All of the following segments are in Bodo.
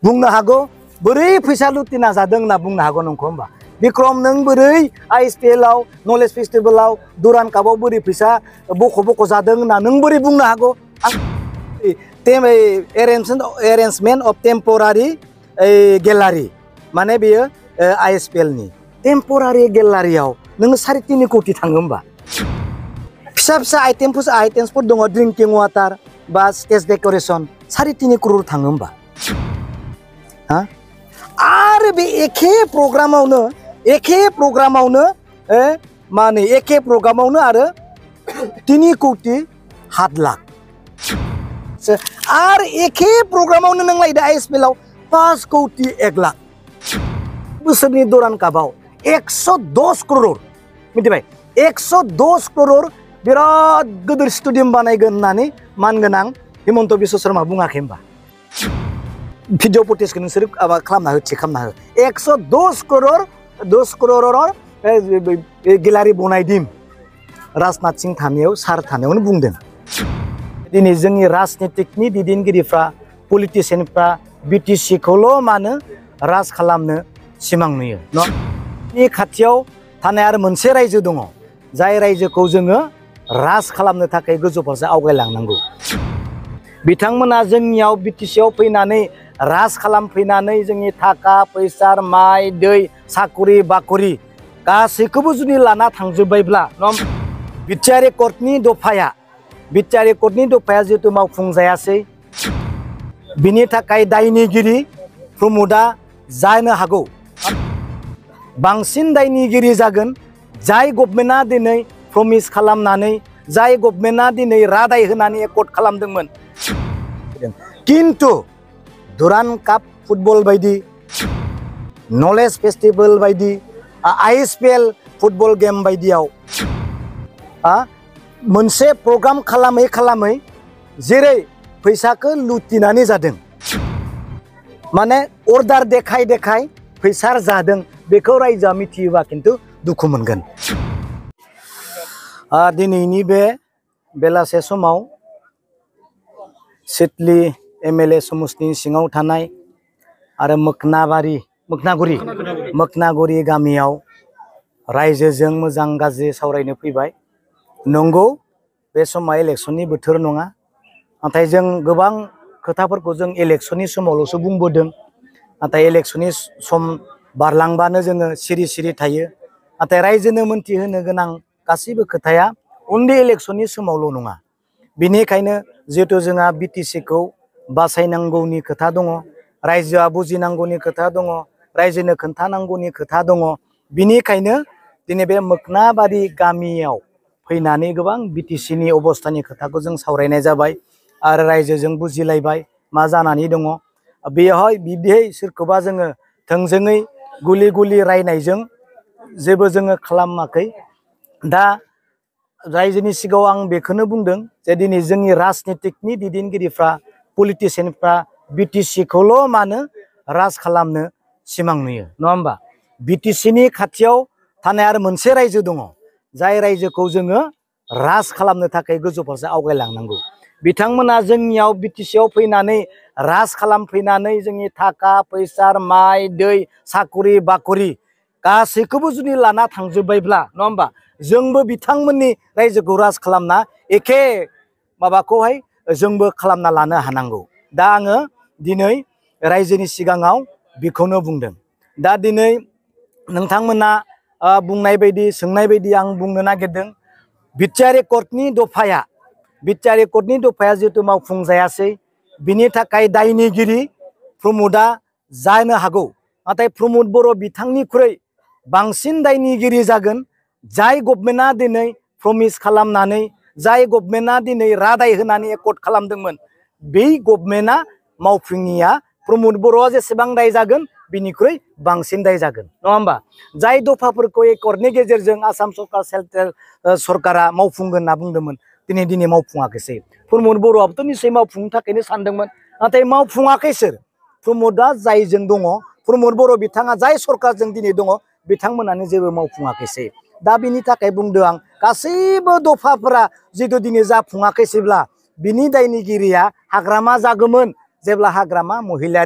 बुंनो हागौ बोरै फैसा लुटिना जादों होनना बुंनो हागौ नंखौ होमबा बिक्रम नों बोरै ISPL आव नलेज फेस्टिवलाव दुरान कापआव बोरै फैसा बख' जादों होनना नों बोरै बुंनो हागौ एरेन्जमेन्ट अफ टेम्परारि गेलारि माने बेयो ISPL नि टेम्परारि गेलारियाव नोङो 3.5 कोटी थाङो होमबा फिसा आइटेम्सफोर दङ ड्रिंकिं वाटार बा स्टेज डेकोरेशन 3.5 करोड़ थाङो होमबा आरो बे एखे प्रग्रामावनो आरो 3 कोटी 7 लाख आरो एखे प्रग्रामावनो नों लायदो ISPL आव 5 कोटी 1 लाख बोसोरनि दुरान कापआव 110 करोड़ मिथिबाय 110 करोड़ बिराद गिदिर स्टेडियाम बानायगोन होननानै मानगोनां हिमन्त बिश्व शर्मा बुङाखै होमबा भिडिअ फुटेजखौ नोंसोर खालामना हो चेक खालामना हो 110 करोड़ 10 करोड़ गेलारि बनायदिम राजनाथ सिंह थानायाव सार थानायावनो बुंदों दिनै जोंनि राजनीतिकनि दैदेनगिरिफ्रा पलिटिशियानफ्रा BTC खौल' मानो राज खालामनो सिमां नुयो नि खाथियाव थानाय आरो मोनसे रायजो दङ जाय रायजोखौ जोङो राज खालामनो थाखाय गोजौ फारसे आवगायलांनांगौ बिथांमोना जोंनियाव BTC आव फैनानै राज खालामफैनानै जोंनि थाखा फैसा माइ दै साकरि बाकरि गासैखौबो जुदि लाना थांजोब्बायब्ला बिटिआर कर्टनि दफाया जिहेतु मावफुंजायासै बिनि थाखाय दायनिगिरि प्रमोदा जानो हागौ बांसिन दायनिगिरि जागोन जाय गभर्नमेन्टआ दिनै प्रमिस खालामनानै जाय गभर्नमेन्टआ दिनै रादाय होनानै एकर्ड खालामदोंमोन किन्तु दुरान काप फुटबल बायदि नलेज फेस्टिवल बायदि ISPL फुटबल गेम बायदियाव मोनसे प्रग्राम खालामै जेरै फैसाखौ लुटिनानै जादों माने अर्डार देखाय फैसा जादों बेखौ रायजोआ मिथियोबा खिन्थु दुखु मोनगोन दिनैनि बे बेलासे समाव सिडली MLA समस्तिनि सिङाव थानाय आरो मोखनागुरि गामियाव रायजोजों मोजां गाज्रि सावरायनो फैबाय नंगौ बे समा इलेक्शननि बोथोर नङा नाथाय जों गोबां खोथाफोरखौ जों इलेक्शननि समावल'सो बुंबोदों नाथाय इलेक्शननि सम बारलांबानो जोङो सिरि थायो नाथाय रायजोनो मोनथिहोनो गोनां गासैबो खोथाया उन्दै इलेक्शननि समावल' नङा बेनिखायनो जिहेतु जोंहा BTC खौ बासायनांगौनि खोथा दङ रायजोआ बुजिनांगौनि खोथा दङ रायजोनो खोन्थानांगौनि खोथा दङ बिनिखायनो दिनै बे मोखनाबारि गामियाव फैनानै गोबां BTC नि अबस्थानि खोथाखौ जों सावरायनाय जाबाय आरो रायजोजों बुजिलायबाय मा जानानै दङ बेयावहाय बिदिहाय सोरखौबा जोङो थोंजोङै गुलि रायनायजों जेबो जोङो खालामाखै दा रायजोनि सिगाङाव आं बेखौनो बुंदों जे दिनै जोंनि राजनीतिकनि दैदेनगिरिफ्रा पलिटिशियानफ्रा BTC खौल' मानो राज खालामनो सिमां नुयो नङा होमबा BTC नि खाथियाव थानाय आरो मोनसे रायजो दङ जाय रायजोखौ जोङो राज खालामनो थाखाय गोजौ फारसे आवगायलांनांगौ बिथांमोना जोंनियाव BTC आव फैनानै राज खालामफैनानै जोंनि थाखा फैसा माइ दै साकरि बाकरि गासैखौबो जुदि लाना थांजोब्बायब्ला नङा होमबा जोंबो बिथांमोननि रायजोखौ राज खालामना एखे माबाखौहाय जोंबो खालामना लानो हानांगौ दा आङो दिनै रायजोनि सिगाङाव बेखौनो बुंदों दा दिनै नोंथांमोना बुंनाय बायदि सोंनाय बायदि आं बुंनो नागिरदों बिटिआर कर्टनि दफाया जिहेतु मावफुंजायासै बिनि थाखाय दायनिगिरि प्रमोदा जानो हागौ नाथाय प्रमोद बर' बिथांनिख्रुइ बांसिन दायनिगिरि जागोन जाय गभर्नमेन्टआ दिनै प्रमिस खालामनानै जाय गभर्नमेन्टआ दिनै रादाय होनानै एकर्ड खालामदोंमोन बै गभर्नमेन्टआ मावफुङिया प्रमोद बर'आ जेसेबां दाय जागोन बिनिख्रुइ बांसिन दाय जागोन नङा होमबा जाय दफाफोरखौ एकर्डनि गेजेरजों आसाम सरकार सेन्ट्रेल सरकारा मावफुंगोन होनना बुंदोंमोन दिनै मावफुङाखैसै प्रमोद बर'आबोथ' निश्चय मावफुंनो थाखायनो सानदोंमोन नाथाय मावफुङाखै सोर प्रमोदआ जायजों दङ प्रमोद बर' बिथाङा जाय सरकारजों दिनै दङ बिथांमोनानो जेबो मावफुङाखैसै दा बिनि थाखाय बुंदों आं गासैबो दफाफोरा जितु दिनै जाफुङाखैसैब्ला बिनि दायनिगिरिया हाग्रामा जागौमोन जेब्ला हाग्रामा महिलारिया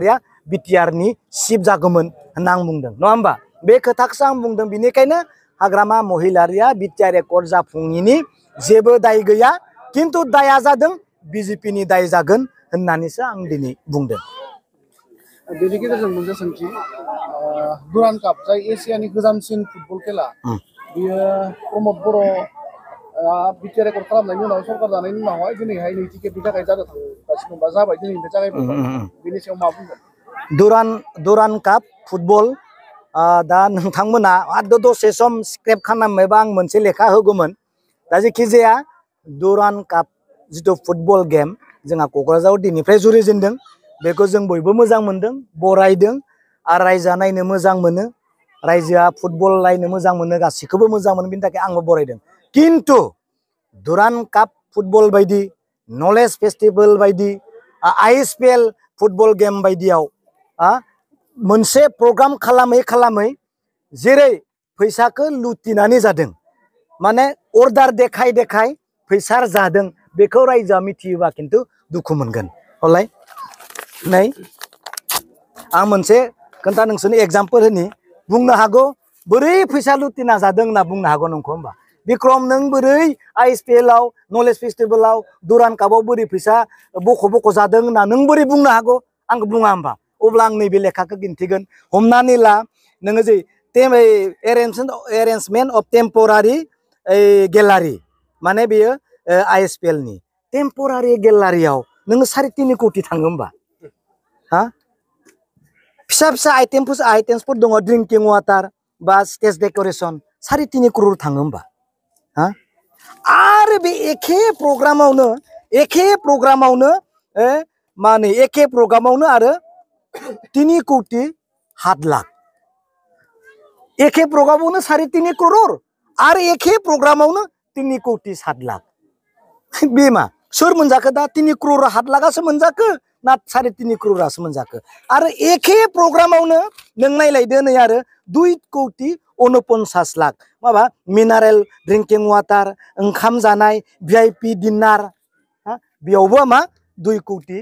बिटिआर नि चिफ जागौमोन होनना आं बुंदों नङा होमबा बे खोथाखौसो आं बुंदों बेनिखायनो हाग्रामा महिलारिया बिटिआर रेकर्ड जाफुङिनि जेबो दाय गैया किन्तु दाया जादों बिजेपि नि दाय जागोन होननानैसो आं दिनै बुंदों बेनि गेजेरजों मोनसे सोंथि दुरान्ड काप जाय एसियानि गोजामसिन फुटबल खेला बियो प्रमद बर' बिटिआर रेकर्ड खालामनायनि उनाव सरकार जानायनि उनावहाय दिनैहाय नैथि खेबनि थाखाय जागासिनो बा जाबाय दिनैनिफ्राय जागायबोबाय बेनि सायाव मा बुंगोन दुरान्ड काप फुटबल दा नोंथांमोना दसे सम स्क्रेप खालामबायबा आं मोनसे लेखा होगौमोन दा जेखि जाया दुरान्ड काप जिथु फुटबल गेम जोंहा क'क्राझाराव दिनैनिफ्राय जुरिजेनदों बेखौ जों बयबो मोजां मोनदों बरायदों आरो रायजोआ नायनो मोजां मोनो रायजोआ फुटबल नायनो मोजां मोनो गासैखौबो मोजां मोनो बेनि थाखाय आंबो बरायदों किन्तु दुरान्ड काप फुटबल बायदि नलेज फेस्टिभेल बायदि ISPL फुटबल गेम बायदियाव मोनसे प्रग्राम खालामै जेरै फैसाखौ लुटिनानै जादों माने अर्डार देखाय फैसा जादों बेखौ रायजोआ मिथियोबा खिन्थु दुखु मोनगोन हलाय नै आं मोनसे खोन्था नोंसोरनि एग्जाम्पल होनि बुंनो हागौ बोरै फैसा लुटिना जादों होनना बुंनो हागौ नोंखौ होमबा बिक्रम नों बोरै ISPL आव नलेज फेस्टिभेलाव दुरान्ड कापआव बोरै फैसा बख' जादों होनना नों बोरै बुंनो हागौ आंखौ बुङा होमबा अब्ला आं नैबे लेखाखौ दिन्थिगोन हमनानै ला नोङो जे एरेन्जमेन्ट अफ टेम्परारि गेलारि माने बेयो ISPL नि टेम्परारि गेलारियाव नोङो 3.5 कोटि थाङो होमबा फिसा आइटेम्सफोर दङ ड्रिंकिं वाटार बा स्टेज डेक'रेसन 3.5 करोड़ थाङो होमबा आरो बे एखे प्रग्रामावनो आरो 3 कोटि 7 लाख एखे प्रग्रामावनो 3.5 करोड़ आरो एखे प्रग्रामावनो 3 कोटि 7 लाख बे मा सोर मोनजाखो दा 3 करोड़ 7 लाखासो मोनजाखो ना 3.5 करोड़ासो मोनजाखो आरो एखे प्रग्रामावनो नों नायलायदो नै आरो 2 कोटि 49 लाख माबा मिनारेल ड्रिंकिं वाटार ओंखाम जानाय VIP डिनार बेयावबो मा 2 कोटि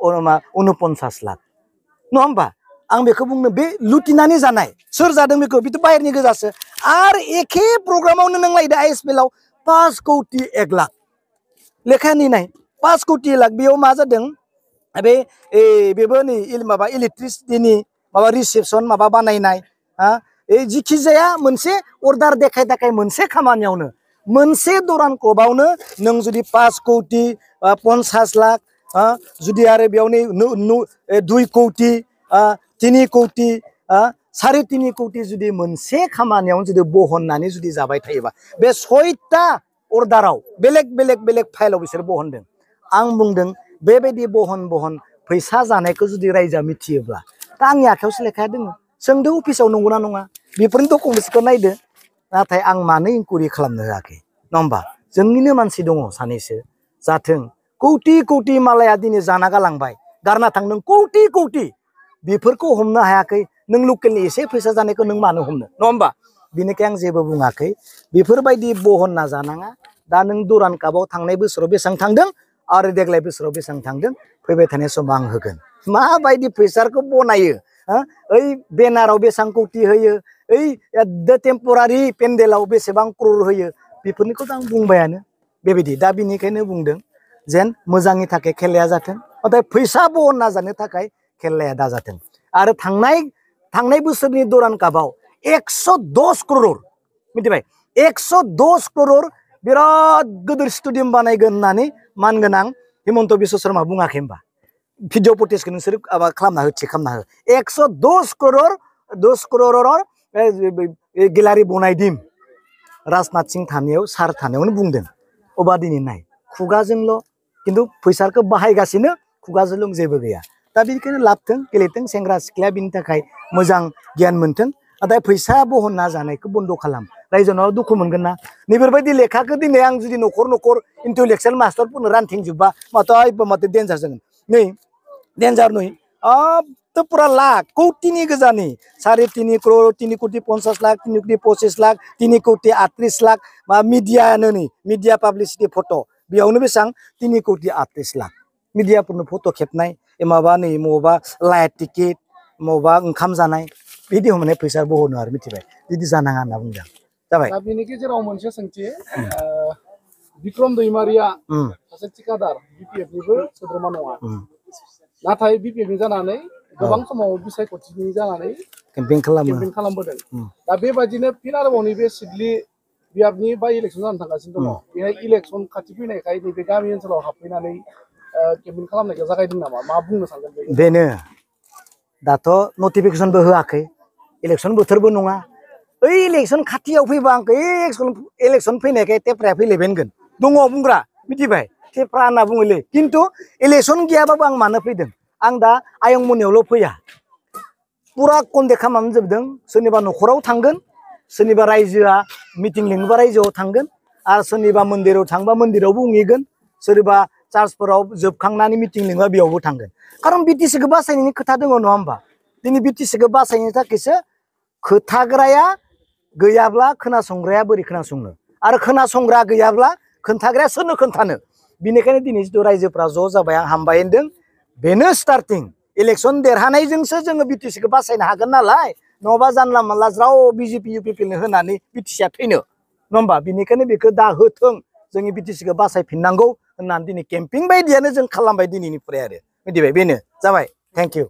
49 लाख नङा होमबा आं बेखौ बुंनो बे लुटिनानै जानाय सोर जादों बेखौ बेथ' बाहेरनि गोजासो आरो एखे प्रग्रामावनो नों नायदो ISPL आव 5 कोटि 1 लाख लेखानि नाय 5 कोटि 1 लाख बेयाव मा जादों बेबो नै माबा इलेक्ट्रिसिटिनि माबा रिसेपसन माबा बानायनाय जिखि जाया मोनसे अर्डार देखाय मोनसे खामानियावनो मोनसे दुरान्ड कापआवनो नों जुदि 5 कोटि 50 लाख जुदि आरो बेयावनो 2 कोटि 3 कोटि 3.5 कोटि जुदि मोनसे खामानियावनो जुदि बहननानै जुदि जाबाय थायोबा बे 6टा अर्डाराव बेलेग फाइलाव बिसोर बहनदों आं बुंदों बेबायदि बहन फैसा जानायखौ जुदि रायजोआ मिथियोब्ला दा आंनि आखायावसो लेखाया दङ सोंदो अफिसाव नंगौना नङा बेफोरनि डकुमेन्ट्सखौ नायदो नाथाय आं मानो इनकुइरि खालामनो होआखै नङा होमबा जोंनिनो मानसि दङ सानैसो जाथों कोटि मालाया दिनै जाना गालांबाय गारना थांदों कोटि बेफोरखौ हमनो हायाखै नों लकेलनि एसे फैसा जानायखौ नों मानो हमनो नङा होमबा बेनिखायनो आं जेबो बुङाखै बेफोरबायदि बहनना जानाङा दा नों दुरान्ड कापआव थांनाय बोसोराव बेसेबां थांदों आरो देग्लाय बोसोराव बेसेबां थांदों फैबाय थानाय समाव आं होगोन माबायदि फैसाखौ बनायो ओइ बेनाराव बेसेबां कोटि होयो ओइ टेम्परारि पेन्डेलाव बेसेबां करोड़ होयो बेफोरनिखौथ' आं बुंबायानो बेबायदि दा बिनिखायनो बुंदों जेन मोजांनि थाखाय खेलाया जाथों नाथाय फैसा बहनना जानो थाखाय खेलाया दाजाथों आरो थांनाय बोसोरनि दुरान्ड कापआव 110 करोड़ मिथिबाय 110 करोड़ बिराद गिदिर स्टेडियाम बानायगोन होननानै मानगोनां हिमन्त बिश्व शर्मा बुङाखै होमबा भिडिअ फुटेजखौ नोंसोर खालामना हो चेक खालामना हो 110 करोड़ 10 करोड़ गेलारि बनायदिम राजनाथ सिंह थानायाव सार थानायावनो बुंदों अबा दिनै नाय खुगाजोंल' खिन्थु फैसाखौ बाहायगासिनो खुगाजोंल' जेबो गैया दा बेनिखायनो लाबथों गेलेथों सेंग्रा सिख्लाया बिनि थाखाय मोजां गियान मोनथों नाथाय फैसा बहनना जानायखौ बन्द' खालाम रायजोनाव दुखु मोनगोन ना नैफोरबायदि लेखाखौ दिनै आं जुदि न'खर इन्टेलेक्सुवेल मास्टारफोरनो रानथिंजोबबा माथो डेन्जार जागोन नै डेन्जार नय तो पुरा लाख कोटिनि गोजानि 3.5 करोड़ 3 कोटि 50 लाख 3 कोटि 25 लाख 3 कोटि 38 लाख मा मिडियानो नै मिडिया पाब्लिसिटि फट' बेयावनो बेसेबां 3 कोटि 38 लाख मिडियाफोरनो फट' खेबनाय माबा नै मबा लाइट टिकेट मबा ओंखाम जानाय बिदि माने फैसा बहनो आरो मिथिबाय बिदि जानाङा होनना बुंदों जाबाय दा बेनि गेजेराव मोनसे सोंथि बिक्रम दैमारिया सासे थिकादार बिपिएफनिबो सोद्रोमा नङा नाथाय बिपिएफनि जानानै गोबां समाव बिसायख'थिनि जानानै केम्पिं खालामो खालामबोदों दा बेबायदिनो फिन आरोबाव नैबे सिडलि बियाबनि बाय इलेक्सन जानो थांगासिनो दङ बेहाय इलेक्सन खाथि फैनायखाय नैबे गामि ओनसोलाव हाबफैनानै केम्पिं खालामनायखौ जागायदों नामा मा बुंनो सानगोन बेनो दाथ' नटिफिकेसनबो होआखै इलेक्सन बोथोरबो नङा ओइ इलेक्सन खाथियाव फैबा आंखौ इलेक्सन फैनायखाय टेप्राया फैलायबायगोन दङ बुंग्रा मिथिबाय टेप्रा होनना बुङोलै खिन्थु इलेक्सन गैयाबाबो आं मानो फैदों आं दा आयंमोननियावल' फैया पुरा कन्टेक्ट खालामनानै जोबदों सोरनिबा न'खराव थांगोन सोरनिबा रायजोआ मिटिं लिङोबा रायजोआव थांगोन आरो सोरनिबा मन्दिराव थांबा मन्दिरावबो बुंहैगोन सोरबा चार्चफोराव जोबखांनानै मिटिं लिङोबा बेयावबो थांगोन खारन बिटिसिखौ बासायनायनि खोथा दङ नङा होमबा दिनै बिटिसिखौ बासायनो थाखायसो खोथाग्राया गैयाब्ला खोनासंग्राया बोरै खोनासंनो आरो खोनासंग्रा गैयाब्ला खोन्थाग्राया सोरनो खोन्थानो बिनिखायनो दिनै जिथु रायजोफ्रा ज' जाबाय आं हामबाय होनदों बेनो स्टार्टिं इलेक्सन देरहानायजोंसो जोङो बिटिसिखौ बासायनो हागोन नालाय नङाबा जानला मानला ज्राव बिजेपि इउपिपिएलनो होनानै बिटिसिया थैनो नङा होमबा बिनिखायनो बेखौ दा होथों जोंनि बिटिसिखौ बासायफिननांगौ होननानै दिनै केम्पिं बायदियानो जों खालामबाय दिनैनिफ्राय आरो मिथिबाय बेनो जाबाय थेंक इउ